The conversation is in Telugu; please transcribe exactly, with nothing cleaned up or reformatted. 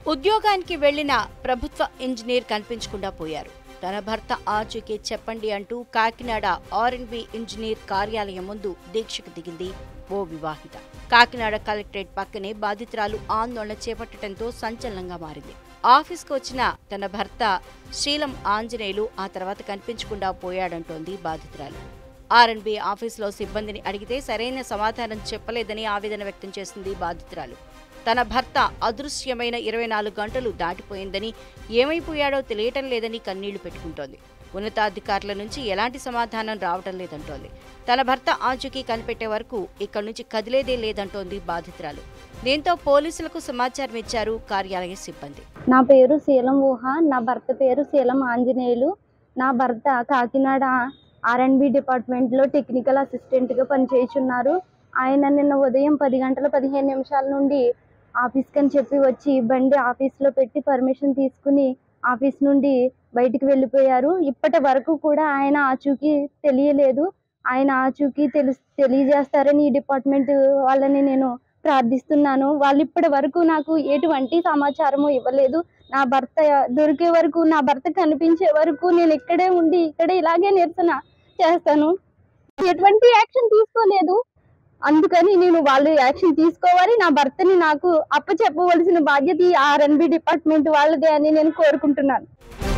ఉద్యోగానికి వెళ్లిన ప్రభుత్వ ఇంజనీర్ కనిపించకుండా పోయారు. తన భర్త ఆచూకీ చెప్పండి అంటూ Kakinada R and B engineer కార్యాలయం ముందు దీక్షకు దిగింది ఓ వివాహిత. కాకినాడ కలెక్టరేట్ పక్కనే బాధితురాలు ఆందోళన చేపట్టడంతో సంచలనంగా మారింది. ఆఫీస్కు వచ్చిన తన భర్త శ్రీలం ఆంజనేయులు ఆ తర్వాత కనిపించకుండా పోయాడంటోంది బాధితురాలు. ఆర్ అండ్ బి ఆఫీసులో సిబ్బందిని అడిగితే సరైన సమాధానం చెప్పలేదని ఆవేదన వ్యక్తం చేసింది బాధితురాలు. తన భర్త అదృశ్యమైన ఇరవై నాలుగు గంటలు దాటిపోయిందని, ఏమైపోయాడో తెలియటం లేదని కన్నీళ్లు పెట్టుకుంటోంది. ఉన్నతాధికారుల నుంచి ఎలాంటి సమాధానం రావటం లేదంటోంది. తన భర్త ఆచూకీ కనిపెట్టే వరకు ఇక్కడి నుంచి కదిలేదే లేదంటోంది బాధితురాలు. దీంతో పోలీసులకు సమాచారం ఇచ్చారు కార్యాలయ సిబ్బంది. నా పేరు శీలం ఊహ, నా భర్త పేరు శీలం ఆంజనేయులు. నా భర్త కాకినాడ ఆర్ అండ్ బి డిపార్ట్మెంట్లో టెక్నికల్ అసిస్టెంట్గా పనిచేస్తున్నారు. ఆయన నిన్న ఉదయం పది గంటల పదిహేను నిమిషాల నుండి ఆఫీస్కి అని చెప్పి వచ్చి బండి ఆఫీస్లో పెట్టి పర్మిషన్ తీసుకుని ఆఫీస్ నుండి బయటికి వెళ్ళిపోయారు. ఇప్పటి వరకు కూడా ఆయన ఆచూకీ తెలియలేదు. ఆయన ఆచూకీ తెలి తెలియజేస్తారని ఈ డిపార్ట్మెంట్ వాళ్ళని నేను ప్రార్థిస్తున్నాను. వాళ్ళు ఇప్పటి వరకు నాకు ఎటువంటి సమాచారము ఇవ్వలేదు. నా భర్త దొరికే వరకు, నా భర్త కనిపించే వరకు నేను ఇక్కడే ఉండి ఇక్కడే ఇలాగే నిరసన చేస్తాను. ఎటువంటి యాక్షన్ తీసుకోలేదు. అందుకని నేను వాళ్ళు యాక్షన్ తీసుకోవాలి, నా భర్తని నాకు అప్పచెప్పవలసిన బాధ్యత ఆర్ అండ్ బి డిపార్ట్మెంట్ వాళ్ళదే అని నేను కోరుకుంటున్నాను.